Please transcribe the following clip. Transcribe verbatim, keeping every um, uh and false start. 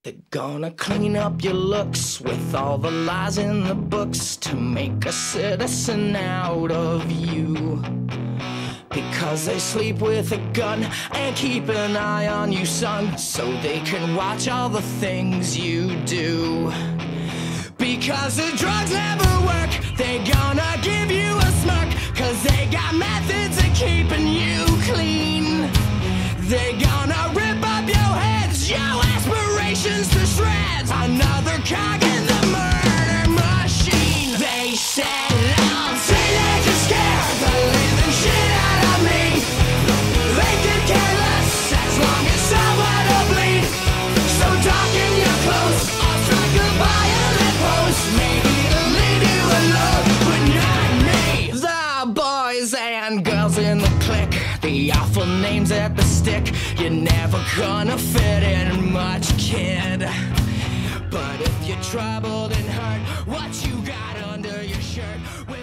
They're gonna clean up your looks with all the lies in the books to make a citizen out of you. Because they sleep with a gun and keep an eye on you, son, so they can watch all the things you do. Because the drugs never work, they gonna give you a smirk, cause they got methods of keeping you clean. They gonna rip up your heads, your aspirations to shreds, another cog in the murder machine. They said I'll teenage and scare the living shit out of me. They could care less as long as someone will bleed. So darken your clothes, I'll strike a violent pose. Maybe it'll lead you alone, but not me. The boys and girls in the clique, the awful names at the stick. You're never gonna fit in much, kid. But if you're troubled and hurt, what you got under your shirt?